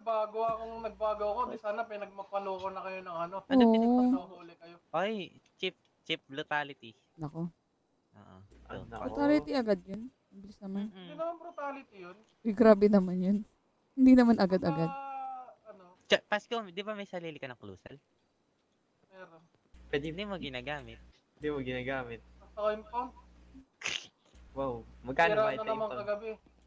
nagbago ako, di sana pinagmapaloko na kayo ng ano. Ano Pinagpapahuli kayo. Ay, chip brutality. Nako. Oo. Brutality agad yun. Ang bilis naman. Hindi naman brutality yun. Uy, grabe naman yun. Hindi naman agad-agad. Pasko, di ba may sarili ka ng clusal? Meron. Hindi mo ginagamit. Hindi mo ginagamit. Basta ko impound. Wow. Magkano ba Sira ito na naman impound? kagabi.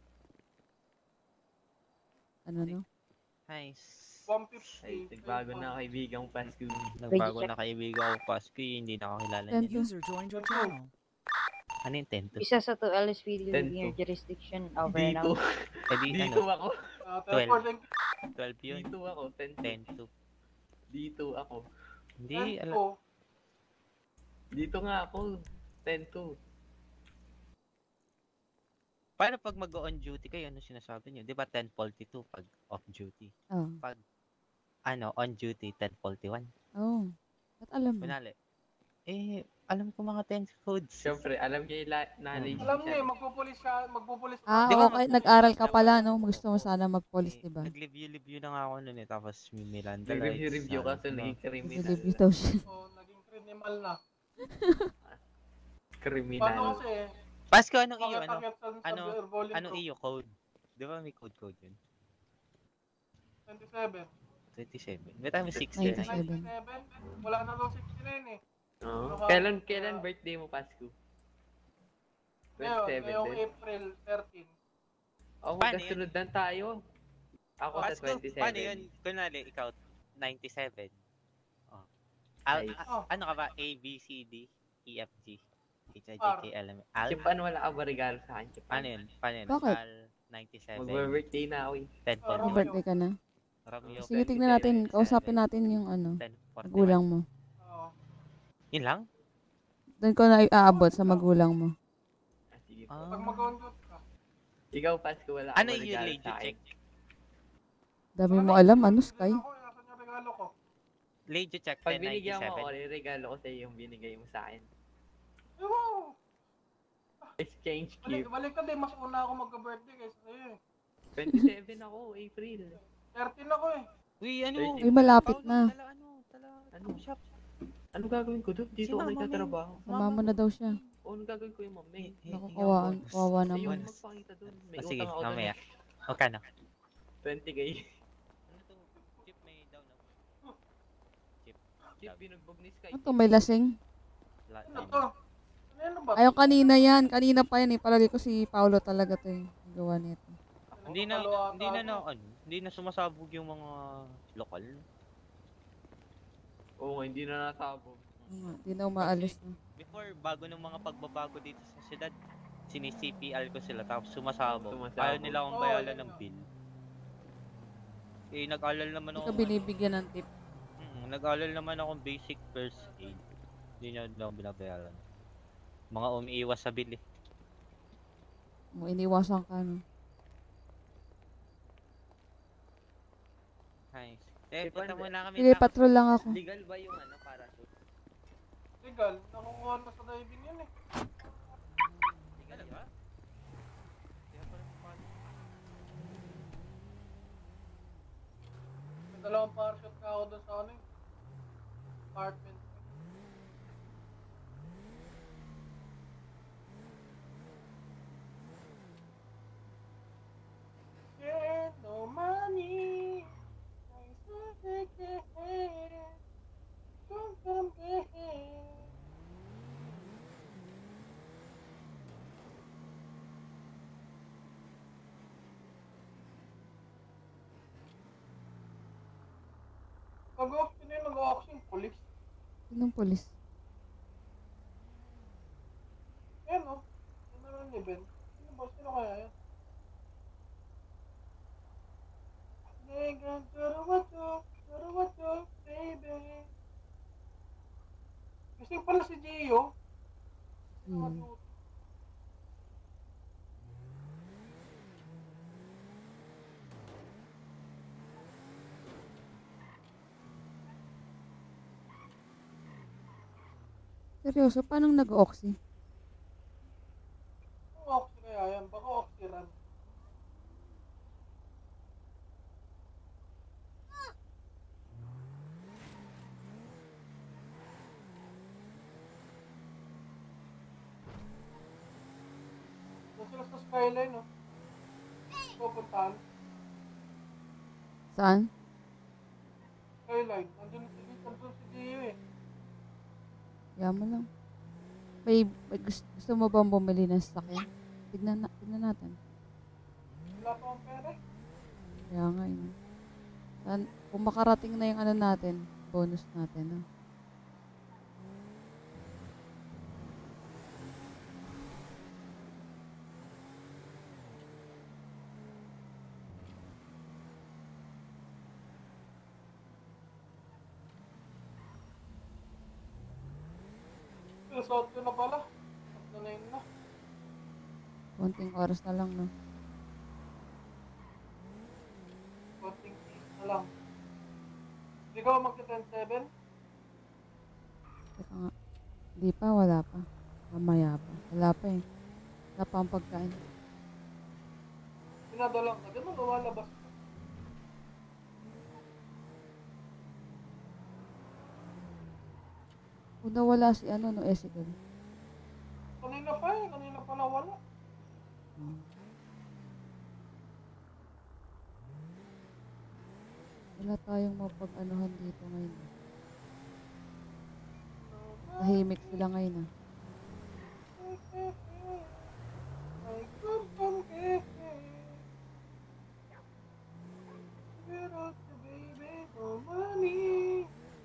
Ano no? Nice. 150. Ay, nagbago na kaibigang Pasko. Nagbago na kaibigan ko Pasko, hindi nakakilala niya. User joined your channel. Ano yung 10-2? Isa sa 2 LSPD in your jurisdiction over and Dito. out. Dito ako. 12 yun. Dito ako. 10-2. Dito ako. Hindi, alam. Dito nga ako. 10-2. Paano pag mag-on duty kayo, ano sinasabi niyo? Di ba 10:42 pag off duty? Oh. Pag, on duty, 10:41. Oh. Ba't alam mo? Kunali. Alam ko mga 10 codes. Siyempre, alam niya yung knowledge. Alam niya, magpupulis siya, magpupulis. Okay. Nag-aral ka pala, no? Gusto mo sana mag-police, diba? Nag-review na nga ako nun tapos Miranda Nag-review kasi naging criminal. Nag-review daw siya. Naging criminal na. Criminal. Paano kasi? Pasko, anong iyo? Anong iyo code? Di ba may code yun? 27. 27. May tayo 69. Wala na daw 69 eh. Kailan birthday mo, Pasko? 27 ngayong din? April 13. Magkasunod lang tayo. Ako Pasko, sa 27. paano yun? Kunwari, ikaw, 97. Ano ka ba? A, B, C, D, E, F, G, H, I, J, K, L, M, L? Chipan, wala ka ba regalo sa akin? Paano yun? Bakit? Al, 97. Mag-birthday na ako eh. 10:41. Mag-birthday ka na? Romeo, Sige, tignan natin. Kausapin natin yung magulang mo. Yun lang? Doon ko na aabot sa magulang mo. Sige po. Pag mag-on-duty ka. Ikaw, Pasko, wala ka Ano ba yung regalo legit sa akin? check? Dami mo alam, ano, Sky? Asan yung regalo ko? Legit check, Pag binigyan mo 1097. ako, regalo ko sa iyo yung binigay mo sa akin. Wow! Exchange gift. Balik ka din, mas una ako magka-birthday kaysa sa'yo eh. 27 ako, April. 13 ako eh. Uy, ano? Uy, malapit na. Ano? Ano gagawin ko doon? Dito ako nagtatrabaho. Mama mo na daw siya. Ano gagawin ko yung mami? Naku, kawawa naman. Ayun, magpakita doon. May Sige, utang ako doon mamaya. eh. Okay na. 20k. Ano to? Chip may down na. Chip, binugbog ni Sky. Ano to, may lasing? Ano to? Ano ba? Ayaw, kanina yan. Kanina pa yan eh. Palagi ko si Paolo talaga to eh. Gawa nito. Hindi na sumasabog yung mga lokal. Oo nga, hindi na nasabog. Hindi na umaalis na. Before, bago ng mga pagbabago dito sa syudad, sini-CPR ko sila tapos sumasabog. Ayaw nila akong bayalan ng bill. Nag-alal naman Hindi ako. ka binibigyan ng tip. Nag-alal naman akong basic first aid. Hindi niya lang binabayaran. Mga umiiwas sa bill eh. Iniwasan ka, no? Nice. Punta muna kami. Sige, patrol lang ako. Legal ba yung parachute? Legal. Nakukuha na sa diving yun eh. Legal ba? May dalawang parachute ka ako doon sa ano eh. Apartment. Yeah, no money. Sino yung nag-auction? Police? Sinong polis? Yan o. Yan na lang event. Sino kaya yan? Nigga, Garawato, baby. Kasi pala si Gio. Seryoso, paano nag-oxy? Ang oxy kaya yan? Baka oxy run. Skyline, no? Pupuntahan. Saan? Skyline. Nandun si Gio eh. Kaya mo lang. May gusto mo bang bumili ng sasakyan? Tignan natin. Wala pa akong pera eh. Kaya nga yun. Kung makarating na yung ano natin, bonus natin, no? Suot ko na pala. Tatlo na yun na. Konting oras na lang, no? Konting piece na lang. Hindi ka ba magka-10-7? Teka nga. Hindi pa, wala pa. Mamaya pa. Wala pa eh. Wala pa ang pagkain. Pinadalang ka. Ganun, lumalabas ka. Kung nawala si ano, no, Esigal. Kanina pa eh. Kanina pa nawala. Wala tayong mapag-anuhan dito ngayon. Tahimik sila ngayon, ah. I come from cafe. Get up the baby for money.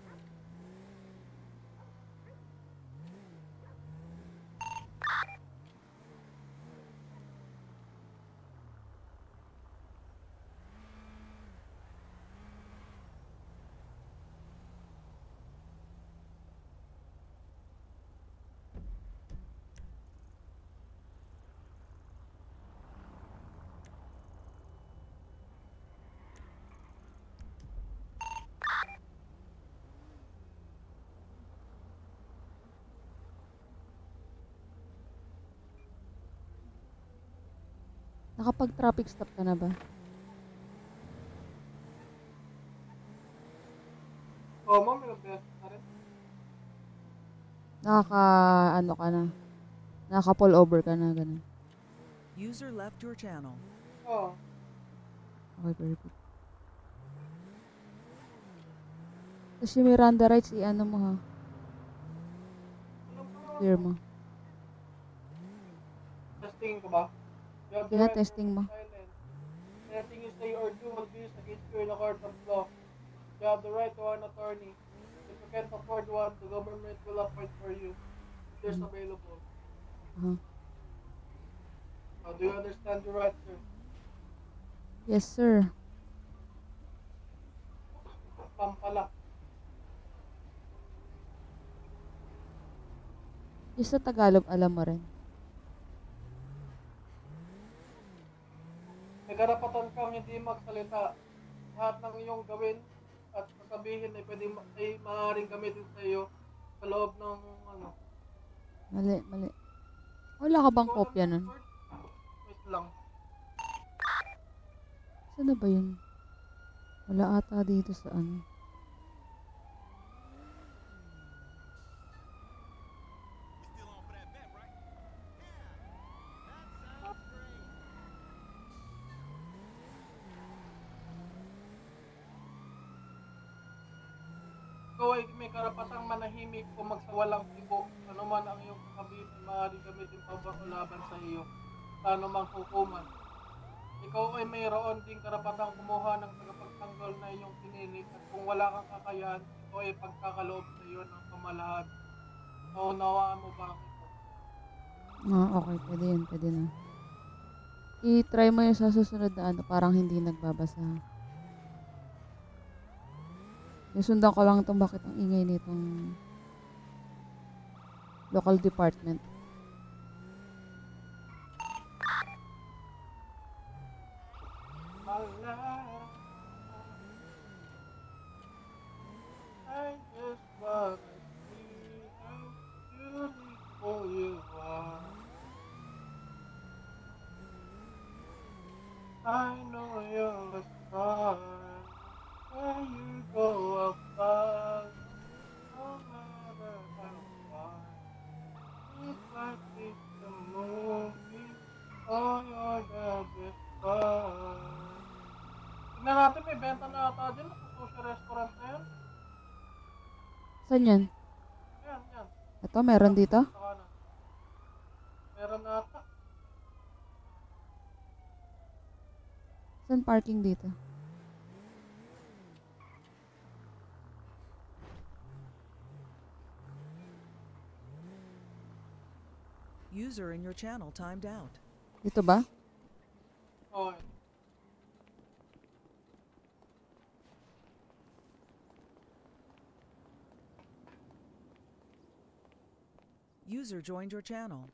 Nakapag-traffic stop ka na ba? Oh, ma'am, ilang beses na rin. Ano ka na? Nakaka-pull over ka na, ganun. User left your channel. Oh, Okay, perfect. Tapos yung Miranda rights, i-ano mo ha? Clear mo. testing ko ba? You have the Kaya right to testing mo. remain silent. Anything you say or do will be used against you in a court of law. You have the right to an attorney. If you can't afford one, the government will appoint for you. If there's available. Uh-huh. Do you understand your right, sir? Yes, sir. Ma'am pala. Yung sa Tagalog, alam mo rin. May karapatan kang hindi magsalita. Lahat ng iyong gawin at sasabihin ay maaaring gamitin sa iyo sa loob ng ano. Mali. Wala ka bang kopya nun? Wait lang. Saan na ba yun? Wala ata dito sa ano. Ikaw ay may karapatang manahimik o magsawalang tibo. Ano man ang iyong sasabihin ay maaaring gamitin pabor o laban sa iyo. Sa anumang hukuman. Ikaw ay mayroon ding karapatang kumuha ng tagapagtanggol na iyong pinili at kung wala kang kakayahan, ito ay pagkakaloob sa iyo ng pamalahan. Naunawaan mo ba ang ito? Okay. Pwede na. I-try mo yung sa susunod na ano, parang hindi nagbabasa. Yung sundan ko lang itong bakit ang ingay nitong local department. I just wanna see how beautiful you are. I know you're a star. Where you go above, no matter how far. Ate, may benta na ata dyan sa sushi restaurant na yan. Saan yan? Yan, yan. Ito, meron dito? Sa kanan. Meron na ata. Saan parking dito? User in your channel timed out. Dito ba? Okay. User joined your channel.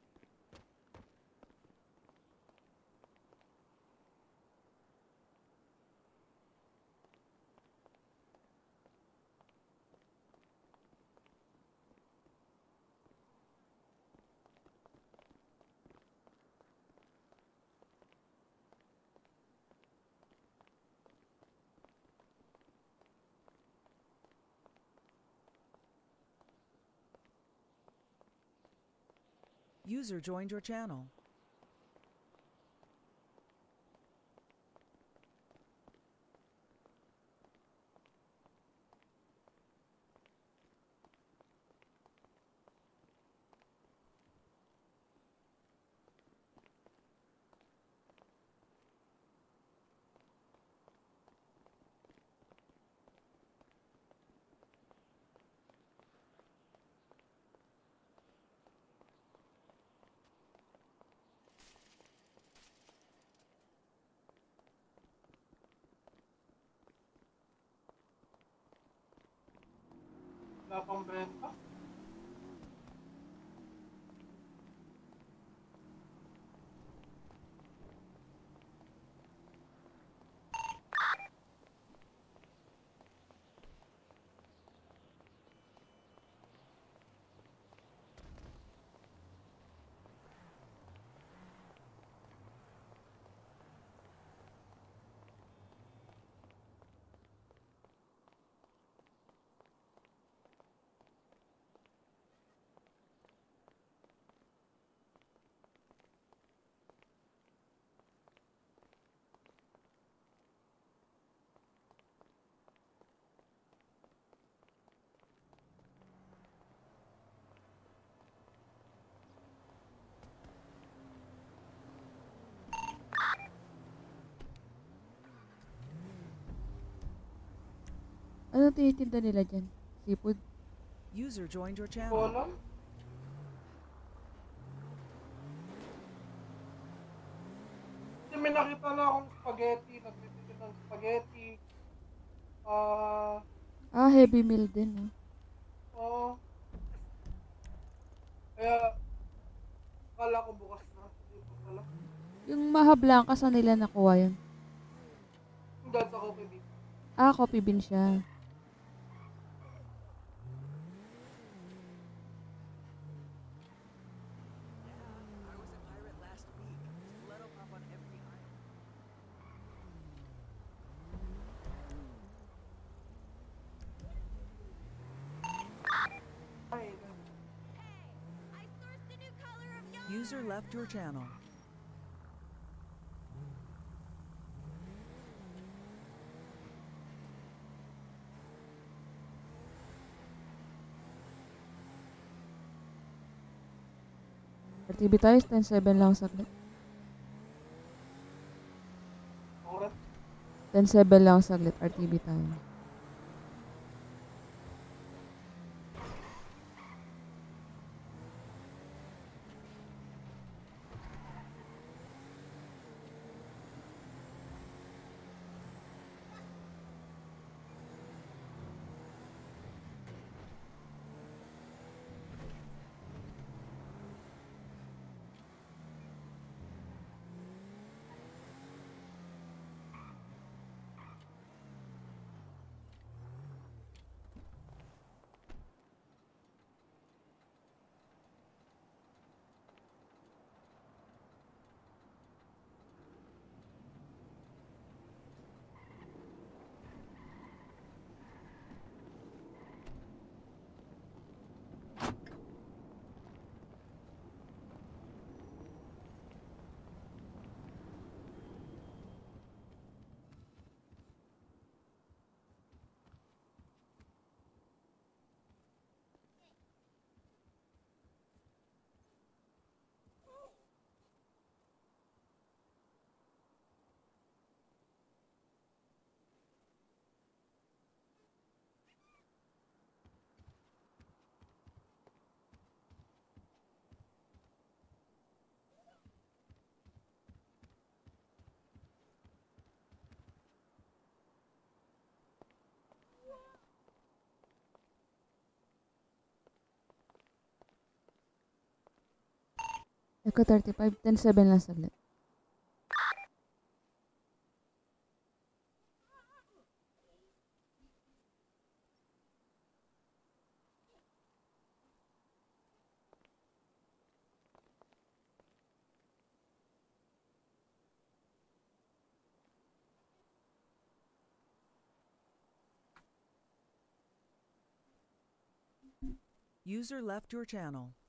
User joined your channel. Wala pang benta. Ano tinitinda nila dyan? Seafood? User joined your Hindi ko channel. alam. Kasi may nakita na akong spaghetti. Nagtitigil ng spaghetti. Heavy meal din, no? Oo. Kaya, akala ko bukas na. Hindi pa pala. Yung mahablang saan nila nakuha yun? Hindi sa coffee bean. Coffee bean siya. Ay, User left your channel. RTB tayo, 10-7 lang saglit. oras. 10-7 lang saglit, RTB tayo. Magka-35. 10-7 lang saglit. User left your channel.